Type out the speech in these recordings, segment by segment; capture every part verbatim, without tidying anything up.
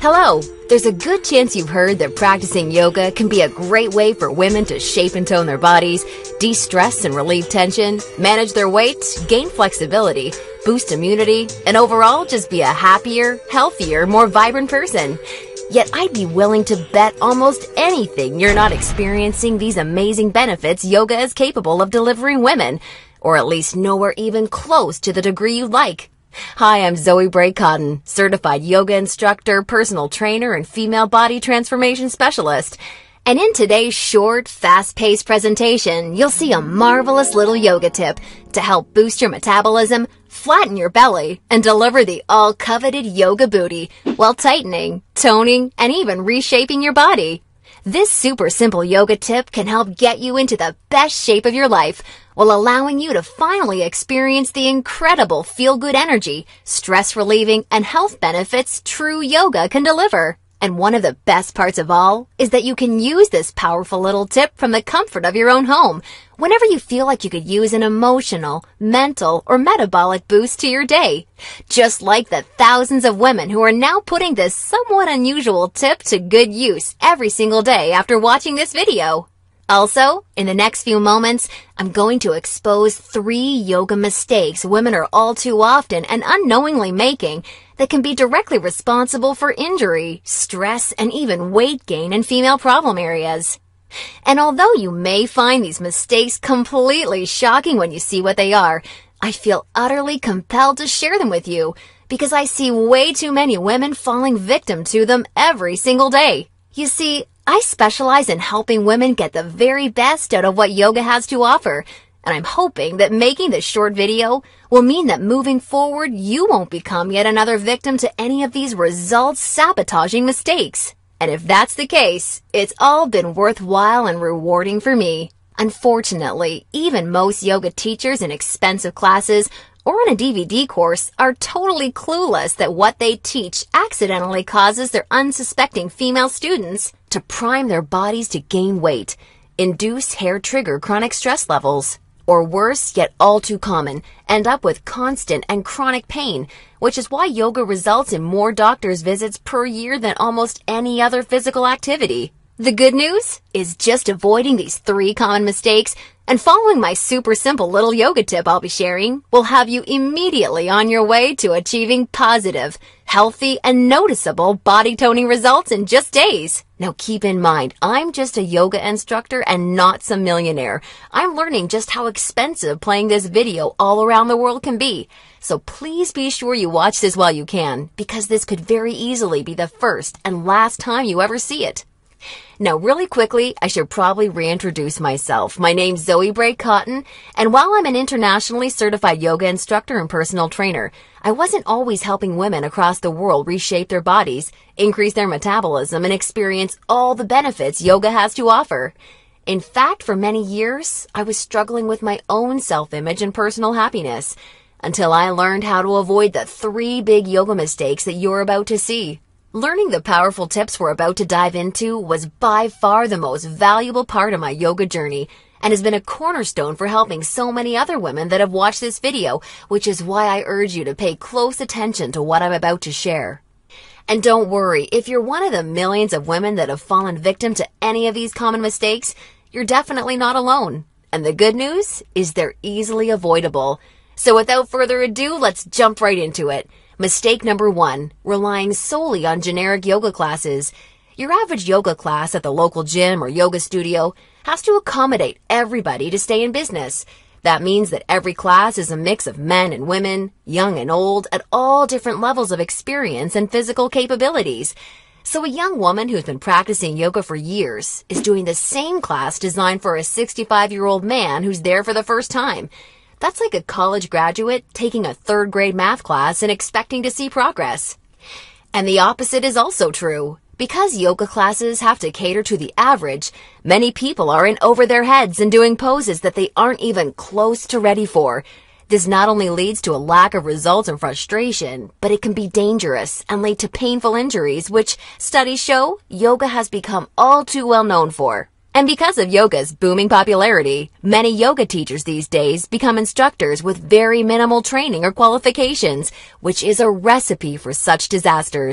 Hello! There's a good chance you've heard that practicing yoga can be a great way for women to shape and tone their bodies, de-stress and relieve tension, manage their weight, gain flexibility, boost immunity, and overall just be a happier, healthier, more vibrant person. Yet I'd be willing to bet almost anything you're not experiencing these amazing benefits yoga is capable of delivering women, or at least nowhere even close to the degree you'd like. Hi, I'm Zoe Bray-Cotton, certified yoga instructor, personal trainer, and female body transformation specialist. And in today's short, fast-paced presentation, you'll see a marvelous little yoga tip to help boost your metabolism, flatten your belly, and deliver the all-coveted yoga booty while tightening, toning, and even reshaping your body. This super simple yoga tip can help get you into the best shape of your life while allowing you to finally experience the incredible feel-good energy, stress-relieving, and health benefits true yoga can deliver. And one of the best parts of all is that you can use this powerful little tip from the comfort of your own home whenever you feel like you could use an emotional, mental, or metabolic boost to your day. Just like the thousands of women who are now putting this somewhat unusual tip to good use every single day after watching this video. Also, in the next few moments, I'm going to expose three yoga mistakes women are all too often and unknowingly making that can be directly responsible for injury, stress, and even weight gain in female problem areas. And although you may find these mistakes completely shocking when you see what they are, I feel utterly compelled to share them with you because I see way too many women falling victim to them every single day. You see, I specialize in helping women get the very best out of what yoga has to offer, and I'm hoping that making this short video will mean that moving forward you won't become yet another victim to any of these results-sabotaging mistakes. And if that's the case, it's all been worthwhile and rewarding for me. Unfortunately, even most yoga teachers in expensive classes or in a D V D course are totally clueless that what they teach accidentally causes their unsuspecting female students to prime their bodies to gain weight, induce hair-trigger chronic stress levels, or worse, yet all too common, end up with constant and chronic pain, which is why yoga results in more doctor's visits per year than almost any other physical activity. The good news is just avoiding these three common mistakes and following my super simple little yoga tip I'll be sharing will have you immediately on your way to achieving positive, healthy, and noticeable body toning results in just days. Now keep in mind, I'm just a yoga instructor and not some millionaire. I'm learning just how expensive playing this video all around the world can be. So please be sure you watch this while you can, because this could very easily be the first and last time you ever see it. Now, really quickly, I should probably reintroduce myself. My name's Zoe Bray-Cotton, and while I'm an internationally certified yoga instructor and personal trainer, I wasn't always helping women across the world reshape their bodies, increase their metabolism, and experience all the benefits yoga has to offer. In fact, for many years, I was struggling with my own self-image and personal happiness, until I learned how to avoid the three big yoga mistakes that you're about to see. Learning the powerful tips we're about to dive into was by far the most valuable part of my yoga journey and has been a cornerstone for helping so many other women that have watched this video, which is why I urge you to pay close attention to what I'm about to share. And don't worry, if you're one of the millions of women that have fallen victim to any of these common mistakes, you're definitely not alone. And the good news is they're easily avoidable. So without further ado, let's jump right into it. Mistake number one, relying solely on generic yoga classes. Your average yoga class at the local gym or yoga studio has to accommodate everybody to stay in business. That means that every class is a mix of men and women, young and old, at all different levels of experience and physical capabilities. So a young woman who's been practicing yoga for years is doing the same class designed for a sixty-five-year-old man who's there for the first time. That's like a college graduate taking a third grade math class and expecting to see progress. And the opposite is also true. Because yoga classes have to cater to the average, many people are in over their heads and doing poses that they aren't even close to ready for. This not only leads to a lack of results and frustration, but it can be dangerous and lead to painful injuries, which studies show yoga has become all too well known for. And because of yoga's booming popularity, many yoga teachers these days become instructors with very minimal training or qualifications, which is a recipe for such disasters.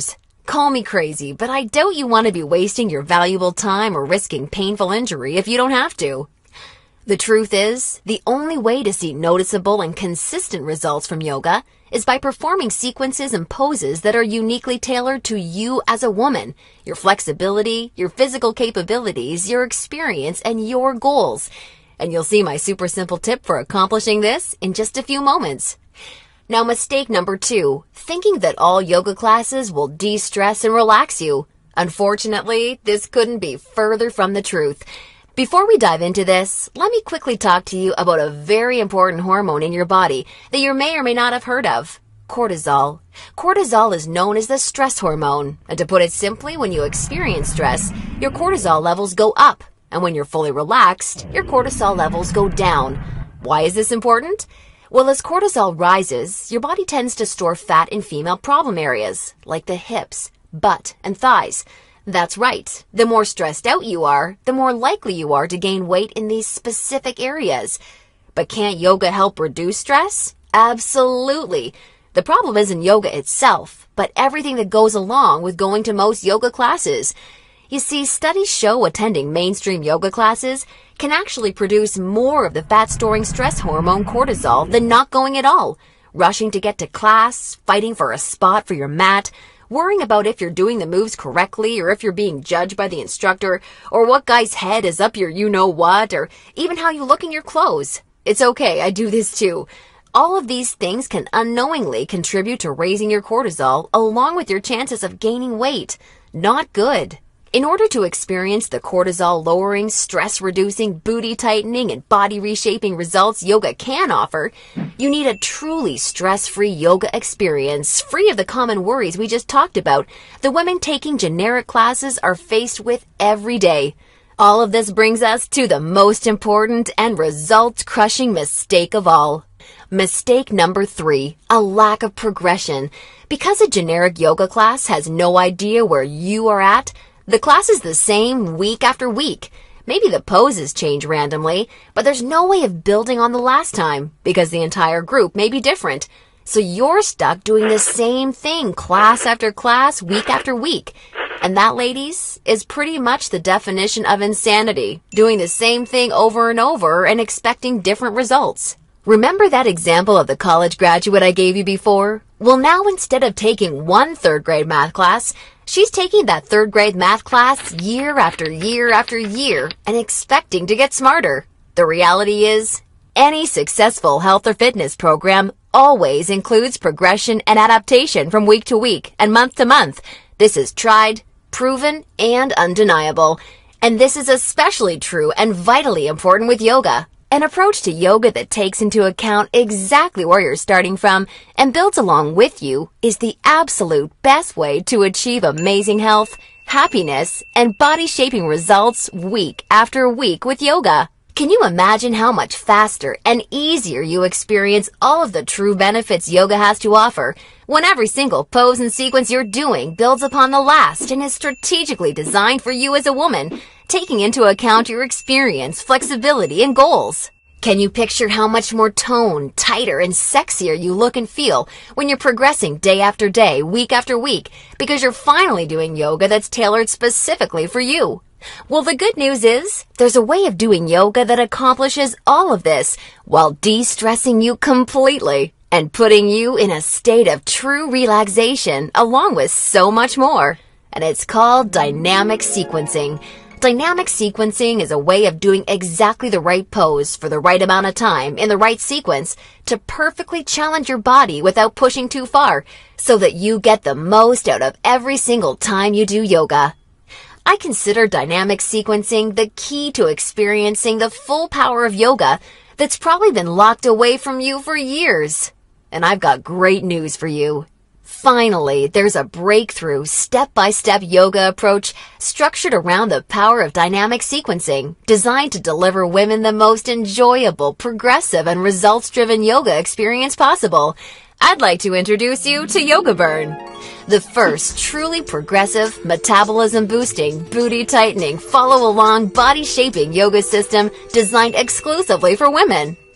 Call me crazy, but I doubt you want to be wasting your valuable time or risking painful injury if you don't have to. The truth is, the only way to see noticeable and consistent results from yoga is by performing sequences and poses that are uniquely tailored to you as a woman, your flexibility, your physical capabilities, your experience, and your goals. And you'll see my super simple tip for accomplishing this in just a few moments. Now, mistake number two, thinking that all yoga classes will de-stress and relax you. Unfortunately, this couldn't be further from the truth. Before we dive into this, let me quickly talk to you about a very important hormone in your body that you may or may not have heard of. Cortisol. Cortisol is known as the stress hormone. And to put it simply, when you experience stress, your cortisol levels go up. And when you're fully relaxed, your cortisol levels go down. Why is this important? Well, as cortisol rises, your body tends to store fat in female problem areas, like the hips, butt, and thighs. That's right. The more stressed out you are, the more likely you are to gain weight in these specific areas. But can't yoga help reduce stress? Absolutely. The problem isn't yoga itself, but everything that goes along with going to most yoga classes. You see, studies show attending mainstream yoga classes can actually produce more of the fat-storing stress hormone cortisol than not going at all. Rushing to get to class, fighting for a spot for your mat, worrying about if you're doing the moves correctly or if you're being judged by the instructor, or what guy's head is up your you-know-what, or even how you look in your clothes. It's okay, I do this too. All of these things can unknowingly contribute to raising your cortisol along with your chances of gaining weight. Not good. In order to experience the cortisol-lowering, stress-reducing, booty-tightening, and body-reshaping results yoga can offer, you need a truly stress-free yoga experience, free of the common worries we just talked about the women taking generic classes are faced with every day. All of this brings us to the most important and result-crushing mistake of all. Mistake number three, a lack of progression. Because a generic yoga class has no idea where you are at, the class is the same week after week. Maybe the poses change randomly, but there's no way of building on the last time because the entire group may be different. So you're stuck doing the same thing class after class, week after week. And that, ladies, is pretty much the definition of insanity, doing the same thing over and over and expecting different results. Remember that example of the college graduate I gave you before? Well, now instead of taking one third grade math class, she's taking that third grade math class year after year after year and expecting to get smarter. The reality is, any successful health or fitness program always includes progression and adaptation from week to week and month to month. This is tried, proven, and undeniable. And this is especially true and vitally important with yoga. An approach to yoga that takes into account exactly where you're starting from and builds along with you is the absolute best way to achieve amazing health, happiness, and body-shaping results week after week with yoga. Can you imagine how much faster and easier you experience all of the true benefits yoga has to offer when every single pose and sequence you're doing builds upon the last and is strategically designed for you as a woman, taking into account your experience, flexibility, and goals? Can you picture how much more toned, tighter, and sexier you look and feel when you're progressing day after day, week after week, because you're finally doing yoga that's tailored specifically for you? Well, the good news is there's a way of doing yoga that accomplishes all of this while de-stressing you completely and putting you in a state of true relaxation along with so much more. And it's called dynamic sequencing. Dynamic sequencing is a way of doing exactly the right pose for the right amount of time in the right sequence to perfectly challenge your body without pushing too far so that you get the most out of every single time you do yoga. I consider dynamic sequencing the key to experiencing the full power of yoga that's probably been locked away from you for years. And I've got great news for you. Finally, there's a breakthrough, step-by-step yoga approach structured around the power of dynamic sequencing, designed to deliver women the most enjoyable, progressive, and results-driven yoga experience possible. I'd like to introduce you to Yoga Burn, the first truly progressive, metabolism-boosting, booty-tightening, follow-along, body-shaping yoga system designed exclusively for women.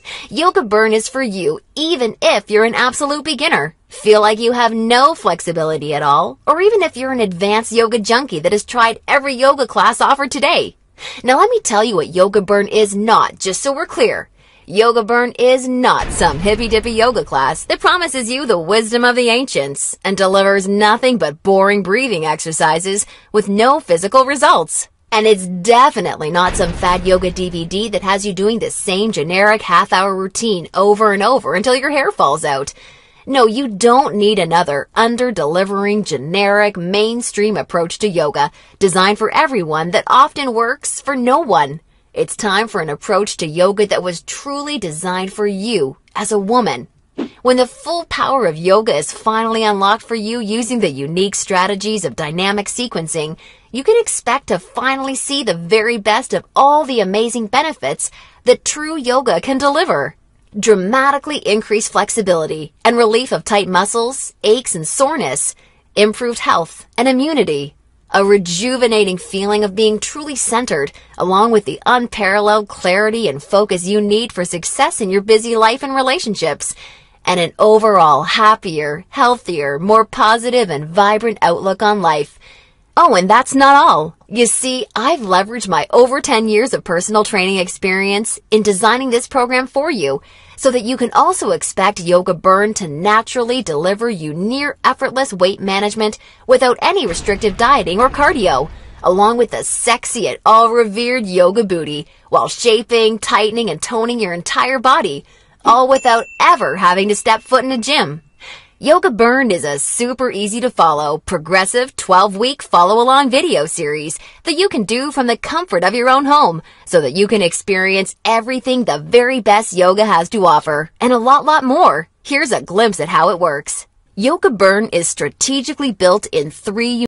Yoga Burn is for you, even if you're an absolute beginner. Feel like you have no flexibility at all, or even if you're an advanced yoga junkie that has tried every yoga class offered today. Now let me tell you what Yoga Burn is not, just so we're clear. Yoga Burn is not some hippy-dippy yoga class that promises you the wisdom of the ancients and delivers nothing but boring breathing exercises with no physical results. And it's definitely not some fad yoga D V D that has you doing the same generic half-hour routine over and over until your hair falls out. No, you don't need another under-delivering, generic, mainstream approach to yoga designed for everyone that often works for no one. It's time for an approach to yoga that was truly designed for you as a woman. When the full power of yoga is finally unlocked for you using the unique strategies of dynamic sequencing, you can expect to finally see the very best of all the amazing benefits that true yoga can deliver. Dramatically increased flexibility and relief of tight muscles, aches and soreness, improved health and immunity, a rejuvenating feeling of being truly centered, along with the unparalleled clarity and focus you need for success in your busy life and relationships, and an overall happier, healthier, more positive and vibrant outlook on life. Oh, and that's not all. You see, I've leveraged my over ten years of personal training experience in designing this program for you so that you can also expect Yoga Burn to naturally deliver you near effortless weight management without any restrictive dieting or cardio, along with the sexy and all-revered yoga booty while shaping, tightening, and toning your entire body, all without ever having to step foot in a gym. Yoga Burn is a super easy to follow, progressive twelve-week follow-along video series that you can do from the comfort of your own home so that you can experience everything the very best yoga has to offer and a lot, lot more. Here's a glimpse at how it works. Yoga Burn is strategically built in three